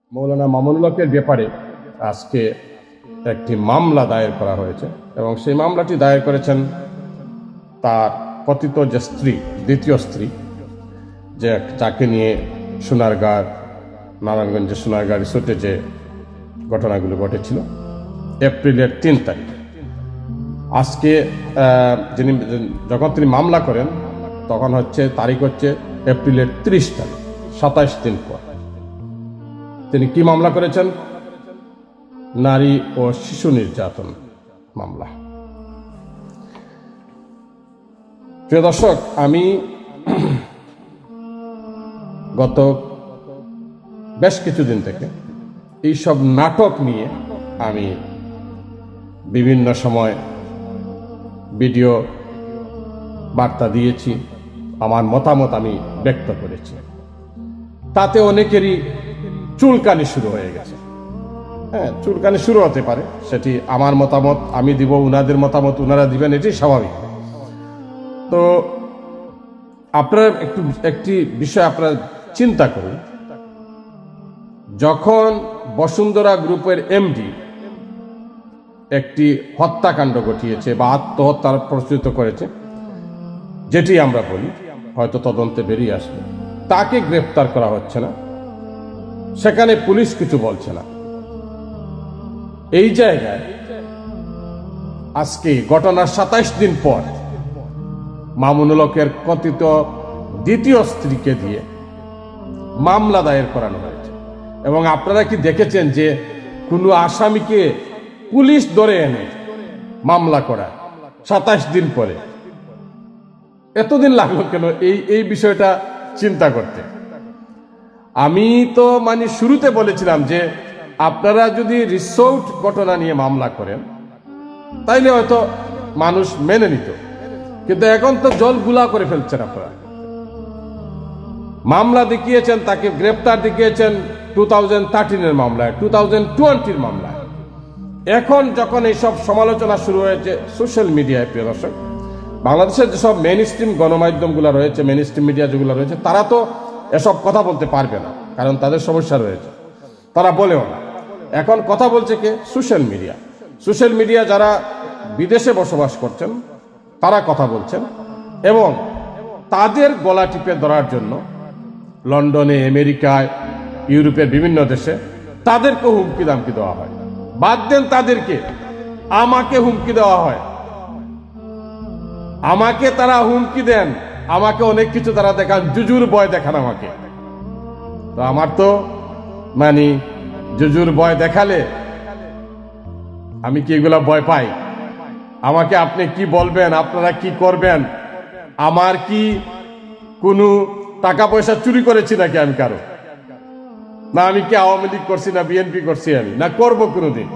মৌলানা মামুনুল হকের ব্যাপারে আজকে একটি মামলা দায়ের করা হয়েছে এবং সেই মামলাটি দায়ের করেছেন তার পতিত যে স্ত্রী, দ্বিতীয় স্ত্রী, যে যাকে নিয়ে সোনারগাঁর, নারায়ণগঞ্জের সোনারগাঁ রিসোর্টে যে ঘটনাগুলো ঘটেছিল এপ্রিলের 3 তারিখ। আজকে যখন তিনি মামলা করেন তখন তারিখ হচ্ছে এপ্রিলের 30 তারিখ, 27 দিন পর। তিনি কি মামলা করেছেন? নারী ও শিশু নির্যাতন মামলা। প্রিয় দর্শক, আমি গত বেশ কিছুদিন থেকে এইসব নাটক নিয়ে আমি বিভিন্ন সময় ভিডিও বার্তা দিয়েছি, আমার মতামত আমি ব্যক্ত করেছি। তাতে অনেকেরই চুলকানি শুরু হয়ে গেছে। হ্যাঁ, চুলকানি শুরু হতে পারে, সেটি আমার মতামত আমি দিব, উনাদের মতামত উনারা দিবেন, এটি স্বাভাবিক। তো আপনারা একটি বিষয় আপনারা চিন্তা করুন, যখন বসুন্ধরা গ্রুপের এমডি একটি হত্যাকাণ্ড ঘটিয়েছে বা আত্মহত্যার প্রস্তুত করেছে, যেটি আমরা বলি হয়তো তদন্তে বেরিয়ে আসবে, তাকে গ্রেফতার করা হচ্ছে না, সেখানে পুলিশ কিছু বলছে না। এই জায়গায় আজকে ঘটনার 27 দিন পর মামুনুল হকের কথিত দ্বিতীয় স্ত্রীকে দিয়ে মামলা দায়ের করানো হয়েছে। এবং আপনারা কি দেখেছেন যে কোনো আসামিকে পুলিশ ধরে এনে মামলা করা 27 দিন পরে? এতদিন লাগলো কেন এই বিষয়টা চিন্তা করতে? আমি তো শুরুতে বলেছিলাম যে আপনারা যদি রিসোর্ট ঘটনা নিয়ে মামলা করেন তাইলে হয়তো মানুষ মেনে নিত, কিন্তু এখন তো জল গুলা করে ফেলছেন আপনারা। মামলা দেখিয়েছেন, তাকে গ্রেপ্তার দেখিয়েছেন 2013-এর মামলায়, 2020-র মামলায়। এখন যখন এইসব সমালোচনা শুরু হয়েছে সোশ্যাল মিডিয়ায়, প্রিয় দর্শক, বাংলাদেশের যেসব মেইন স্ট্রিম গণমাধ্যমগুলো রয়েছে, মেইন স্ট্রিম মিডিয়া যেগুলো রয়েছে, তারা তো এসব কথা বলতে পারবে না, কারণ তাদের সমস্যা রয়েছে, তারা বলেও না। এখন কথা বলছে কে? Social media. সোশ্যাল মিডিয়া যারা বিদেশে বসবাস করছেন তারা কথা বলছেন, এবং তাদের গলা টিপে ধরার জন্য লন্ডনে, আমেরিকায়, ইউরোপের বিভিন্ন দেশে তাদেরকে হুমকি দামকি দেওয়া হয়। বাদ দেন তাদেরকে, আমাকে হুমকি দেওয়া হয়। আমাকে তারা হুমকি দেন, আমাকে অনেক কিছু তারা দেখান, জুজুর ভয় দেখান আমাকে। তো আমার তো জুজুর ভয় দেখালে আমি কি এগুলা ভয় পাই? আমাকে আপনি কি বলবেন, আপনারা কি করবেন? আমার কি কোনো টাকা পয়সা চুরি করেছি নাকি আমি কারো? না আমি কি আওয়ামী লীগ করছি, না বিএনপি করছি, আমি না করবো কোনোদিন?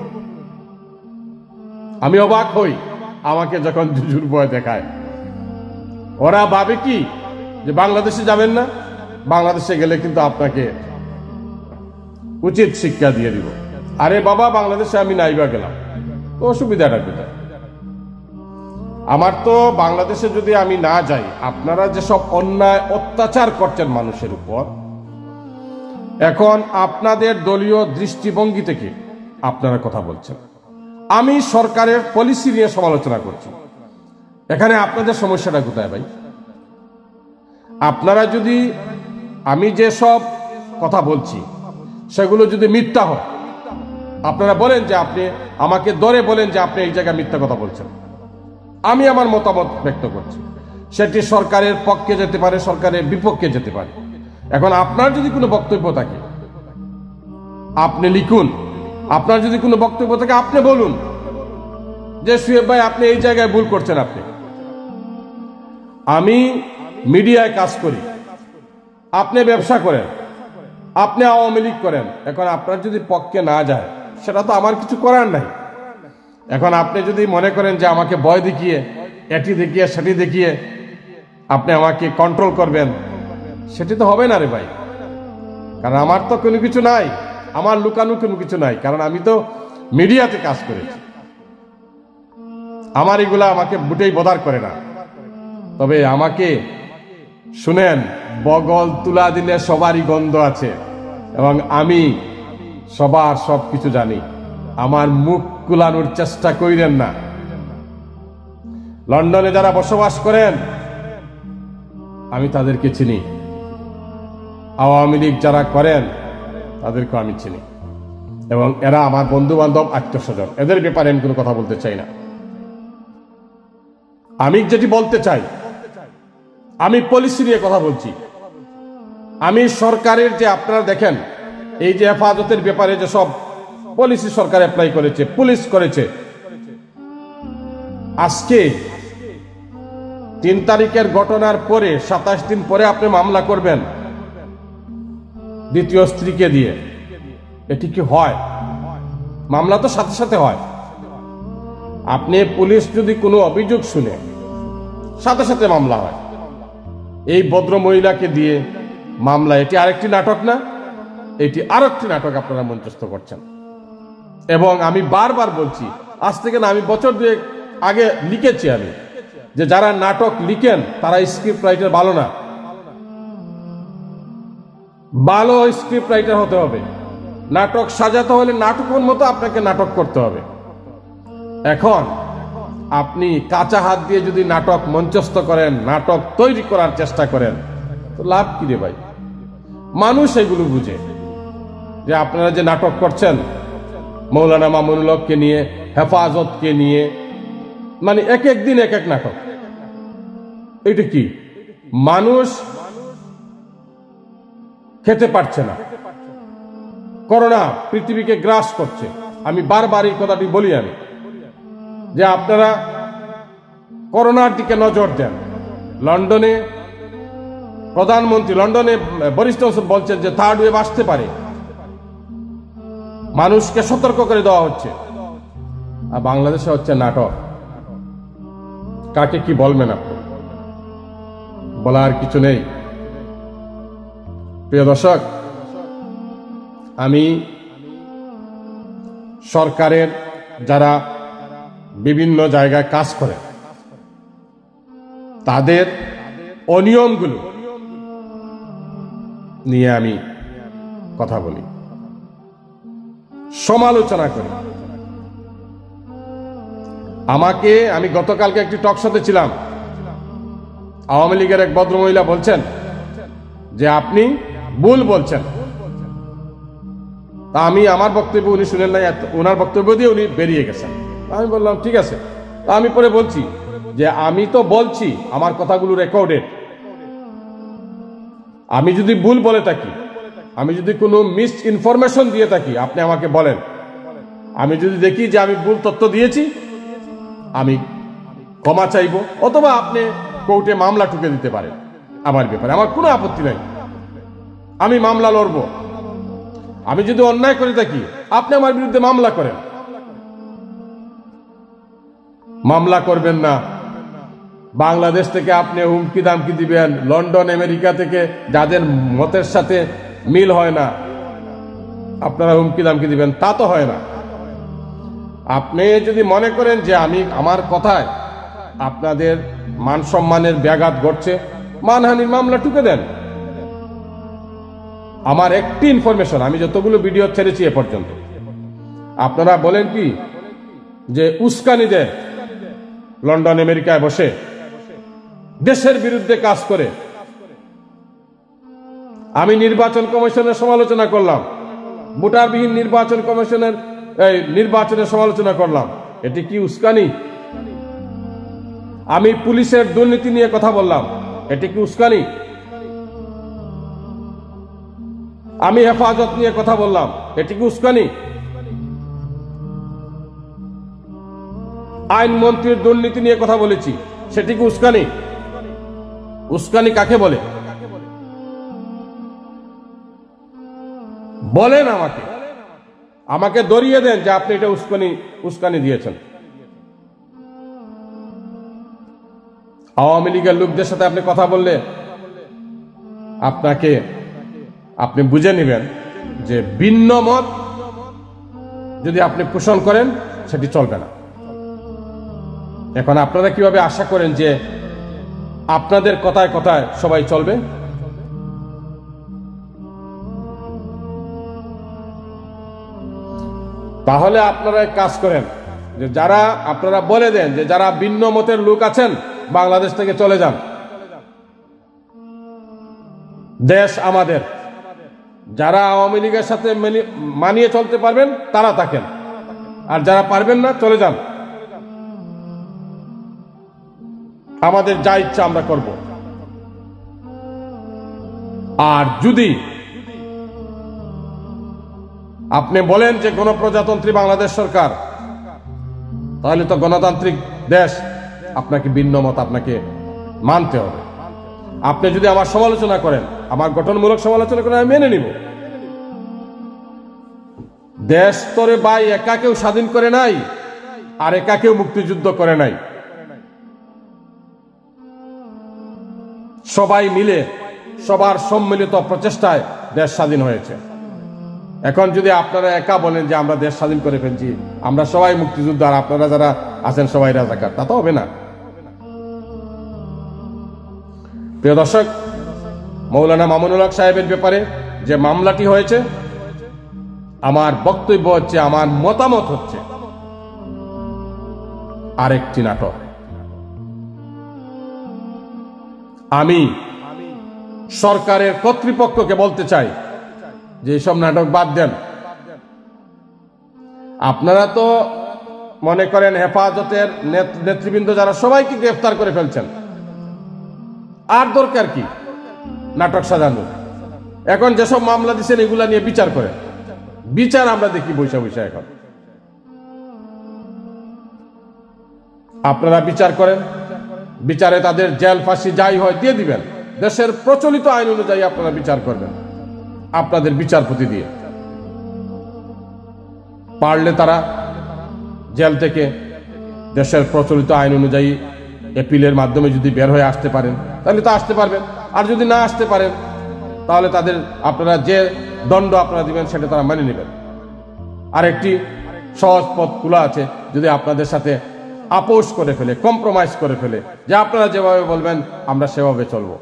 আমি অবাক হই আমাকে যখন জুজুর ভয় দেখায়। ওরা ভাবে কি যে বাংলাদেশে যাবেন না, বাংলাদেশে গেলে কিন্তু আপনাকে উচিত শিক্ষা দিয়ে দিব। আরে বাবা, বাংলাদেশে আমি নাইবা গেলাম, তো অসুবিধাটা কোথায়? আমার তো বাংলাদেশে যদি আমি না যাই, আপনারা যেসব অন্যায় অত্যাচার করছেন মানুষের উপর, এখন আপনাদের দলীয় দৃষ্টিভঙ্গি থেকে আপনারা কথা বলছেন। আমি সরকারের পলিসি নিয়ে সমালোচনা করছি। এখানে আপনাদের সমস্যাটা কোথায় ভাই? আপনারা যদি, আমি যে সব কথা বলছি সেগুলো যদি মিথ্যা হয়, আপনারা বলেন যে আপনি আমাকে ধরে বলেন যে আপনি এই জায়গায় মিথ্যা কথা বলছেন, আমি আমার মতামত ব্যক্ত করছি। সেটি সরকারের পক্ষে যেতে পারে, সরকারের বিপক্ষে যেতে পারে। এখন আপনার যদি কোনো বক্তব্য থাকে আপনি লিখুন, আপনার যদি কোনো বক্তব্য থাকে আপনি বলুন যে শুয়েব ভাই আপনি এই জায়গায় ভুল করছেন। আমি মিডিয়ায় কাজ করি, আপনি ব্যবসা করেন, আপনি আওয়ামী লীগ করেন। এখন আপনার যদি পক্ষে না যায়, সেটা তো আমার কিছু করার নাই। এখন আপনি যদি মনে করেন যে আমাকে ভয় দেখিয়ে, এটি দেখিয়ে, সেটি দেখিয়ে আপনি আমাকে কন্ট্রোল করবেন, সেটি তো হবে না রে ভাই। কারণ আমার তো কোনো কিছু নাই, আমার লুকানো কোনো কিছু নাই, কারণ আমি তো মিডিয়াতে কাজ করেছি। আমার এগুলা আমাকে বুটেই বদার করে না। তবে আমাকে শুনেন, বগল তুলা দিলে সবারই গন্ধ আছে, এবং আমি সবার সবকিছু জানি, আমার মুখ কুলানোর চেষ্টা কইরেন না। লন্ডনে যারা বসবাস করেন আমি তাদেরকে চিনি, আওয়ামী লীগ যারা করেন তাদেরকে আমি চিনি, এবং এরা আমার বন্ধু বান্ধব, আত্মীয়স্বজন। এদের ব্যাপারে আমি কোনো কথা বলতে চাই না। আমি যেটি বলতে চাই, আমি পলিসি নিয়ে কথা বলছি। আমি সরকারের যে, আপনারা দেখেন এই যে হেফাজতের ব্যাপারে যে সব পলিসি সরকার অ্যাপ্লাই করেছে, পুলিশ করেছে, আজকে 3 তারিখের ঘটনার পরে 27 দিন পরে আপনি মামলা করবেন দ্বিতীয় স্ত্রীকে দিয়ে, এটি কি হয়? মামলা তো সাথে সাথে হয়। আপনি পুলিশ যদি কোনো অভিযোগ শুনে সাথে সাথে মামলা হয়। এই ভদ্র মহিলাকে দিয়ে মামলা, এটি আরেকটি নাটক না? এটি আরেকটি নাটক আপনারা মঞ্চস্থ করছেন। এবং আমি বারবার বলছি, আজ থেকে না, আমি বছর 2 আগে লিখেছি আমি, যে যারা নাটক লিখেন তারা স্ক্রিপ্ট রাইটার ভালো না। ভালো স্ক্রিপ্ট রাইটার হতে হবে। নাটক সাজাতে হলে নাটকের মতো আপনাকে নাটক করতে হবে। এখন আপনি কাঁচা হাত দিয়ে যদি নাটক মঞ্চস্থ করেন, নাটক তৈরি করার চেষ্টা করেন, তো লাভ কি রে ভাই? মানুষ এগুলো বুঝে যে আপনারা যে নাটক করছেন মৌলানা মামুনুল হককে নিয়ে, হেফাজতকে নিয়ে, মানে এক এক দিন এক এক নাটক। এটা কি? মানুষ খেতে পারছে না, করোনা পৃথিবীকে গ্রাস করছে। আমি বারবার এই কথাটি বলি আমি, যে আপনারা করোনার দিকে নজর দেন। লন্ডনে প্রধানমন্ত্রী, লন্ডনে বরিস জনসন বলছেন যে 3rd ওয়েভ আসতে পারে, মানুষকে সতর্ক করে দেওয়া হচ্ছে। আর বাংলাদেশে হচ্ছে নাটক। কাকে কি বলবেন আপনি? বলার কিছু নেই। প্রিয় দর্শক, আমি সরকারের যারা বিভিন্ন জায়গায় কাজ করে তাদের অনিয়মগুলো নিয়ে আমি কথা বলি, সমালোচনা করি। আমি গতকালকে একটি টক শোতে ছিলাম, আওয়ামী লীগের এক ভদ্রমহিলা বলছেন যে আপনি ভুল বলছেন। তা আমি আমার বক্তব্য উনি শুনেন নাই, ওনার বক্তব্য দিয়ে উনি বেরিয়ে গেছেন। আমি বললাম ঠিক আছে। তা আমি পরে বলছি যে আমি তো বলছি, আমার কথাগুলো রেকর্ডেড। আমি যদি ভুল বলে থাকি, আমি যদি কোনো মিস ইনফরমেশন দিয়ে থাকি, আপনি আমাকে বলেন। আমি যদি দেখি যে আমি ভুল তথ্য দিয়েছি, আমি ক্ষমা চাইব, অথবা আপনি কোর্টে মামলা ঠুকে দিতে পারেন আমার ব্যাপারে, আমার কোনো আপত্তি নাই। আমি মামলা লড়ব। আমি যদি অন্যায় করে থাকি, আপনি আমার বিরুদ্ধে মামলা করেন। মামলা করবেন না, বাংলাদেশ থেকে আপনি হুমকি দামকি দিবেন, লন্ডন আমেরিকা থেকে যাদের মতের সাথে মিল হয় না আপনারা হুমকি দামকি দিবেন, তা তো হয় না। আপনি যদি মনে করেন যে আমার কথায় আপনাদের মান সম্মানের ব্যাঘাত ঘটছে, মানহানির মামলা ঠুকে দেন। আমার একটি ইনফরমেশন, আমি যতগুলো ভিডিও ছেড়েছি এ পর্যন্ত, আপনারা বলেন কি যে উস্কানি দেন, লন্ডন আমেরিকায় বসে দেশের বিরুদ্ধে কাজ করে। আমি নির্বাচন কমিশনের সমালোচনা করলাম, ভোটারবিহীন নির্বাচন কমিশনের নির্বাচনের সমালোচনা করলাম, এটি কি উস্কানি? আমি পুলিশের দুর্নীতি নিয়ে কথা বললাম, এটি কি উস্কানি? আমি হেফাজত নিয়ে কথা বললাম, এটি কি উস্কানি? আইনমন্ত্রীর দুর্নীতি নিয়ে কথা বলেছি, সেটি কি উস্কানি? উস্কানি কাকে বলে বলেন? আমাকে ধরিয়ে দেন যে আপনি এটা উস্কানি দিয়েছেন। আওয়ামী লীগের লোকদের সাথে আপনি কথা বললে আপনি বুঝে নেবেন যে ভিন্ন মত যদি আপনি পোষণ করেন সেটি চলবে না। এখন আপনারা কিভাবে আশা করেন যে আপনাদের কথায় কথায় সবাই চলবে? তাহলে আপনারা এক কাজ করেন, যে যারা আপনারা বলে দেন যে যারা ভিন্ন মতের লোক আছেন বাংলাদেশ থেকে চলে যান, দেশ আমাদের। যারা আওয়ামী লীগের সাথে মানিয়ে চলতে পারবেন তারা থাকেন, আর যারা পারবেন না চলে যান। আমাদের যা ইচ্ছা আমরা করব। আর যদি আপনি বলেন যে গণপ্রজাতন্ত্রী বাংলাদেশ সরকার, তাহলে তো গণতান্ত্রিক দেশ, আপনাকে ভিন্ন মত আপনাকে মানতে হবে। আপনি যদি আমার সমালোচনা করেন, আমার গঠনমূলক সমালোচনা করেন, আমি মেনে নিব। দেশ তোরে ভাই একা কেউ স্বাধীন করে নাই, আর একা কেউ মুক্তিযুদ্ধ করে নাই। সবাই মিলে সবার সম্মিলিত প্রচেষ্টায় দেশ স্বাধীন হয়েছে। এখন যদি আপনারা একা বলেন যে আমরা দেশ স্বাধীন করে ফেলছি, আমরা সবাই মুক্তিযুদ্ধ, আর আপনারা যারা আছেন সবাই রাজাকার, তা তো হবে না। প্রিয় দর্শক, মৌলানা মামুনুল হক সাহেবের ব্যাপারে যে মামলাটি হয়েছে, আমার বক্তব্য হচ্ছে, আমার মতামত হচ্ছে আরেকটি নাটক। আমি সরকারের কর্তৃপক্ষকে বলতে চাই যে এইসব নাটক বাদ দেন। আপনারা তো মনে করেন হেফাজতের নেতৃবৃন্দ যারা, সবাইকে গ্রেফতার করে ফেলছেন, আর দরকার কি নাটক সাজানো? এখন যেসব মামলা দিচ্ছেন এগুলা নিয়ে বিচার করেন। বিচার আমরা দেখি বৈশা বৈশা। এখন আপনারা বিচার করেন, বিচারে তাদের জেল ফাঁসি যাই হয় দিয়ে দিবেন। দেশের প্রচলিত আইন অনুযায়ী আপনারা বিচার করবেন, আপনাদের বিচারপতি দিয়ে। পারলে তারা জেল থেকে দেশের প্রচলিত আইন অনুযায়ী এপিলের মাধ্যমে যদি বের হয়ে আসতে পারেন, তাহলে তো আসতে পারবেন। আর যদি না আসতে পারেন, তাহলে তাদের আপনারা যে দণ্ড আপনারা দিবেন সেটা তারা মেনে নেবেন। আর একটি সহজ পথ খোলা আছে, যদি আপনাদের সাথে আপোষ করে ফেলে, কম্প্রোমাইজ করে ফেলে, যে আপনারা যেভাবে বলবেন আমরা সেভাবে চলব।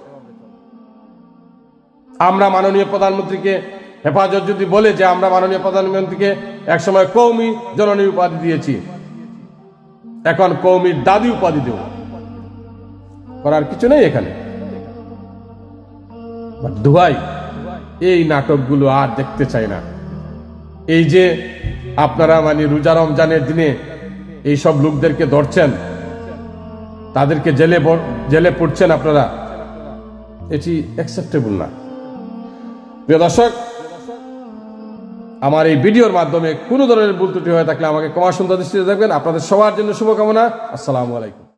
আমরা মাননীয় প্রধানমন্ত্রীকে, হেফাজত যদি বলে যে আমরা মাননীয় প্রধানমন্ত্রীকে একসময় কওমি জননী উপাধি দিয়েছি, এখন কওমির দাদি উপাধি দেব, করার কিছু নেই এখানে। দুহাই, এই নাটকগুলো আর দেখতে চাই না। এই যে আপনারা রোজা রমজানের দিনে এইসব লোকদেরকে ধরছেন, তাদেরকে জেলে পড়ছেন আপনারা, এটি অ্যাকসেপ্টেবল না। প্রিয় দর্শক, আমার এই ভিডিওর মাধ্যমে কোনো ধরনের ভুল ত্রুটি হয়ে থাকলে আমাকে ক্ষমা সুন্দর দৃষ্টিতে দেখবেন। আপনাদের সবার জন্য শুভকামনা। আসসালামু আলাইকুম।